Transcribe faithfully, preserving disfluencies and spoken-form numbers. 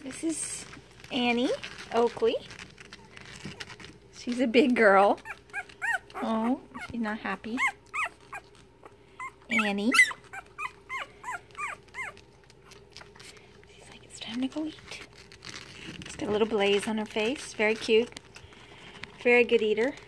This is Annie Oakley. She's a big girl. Oh, she's not happy. Annie. She's like, it's time to go eat. She's got a little blaze on her face. Very cute. Very good eater.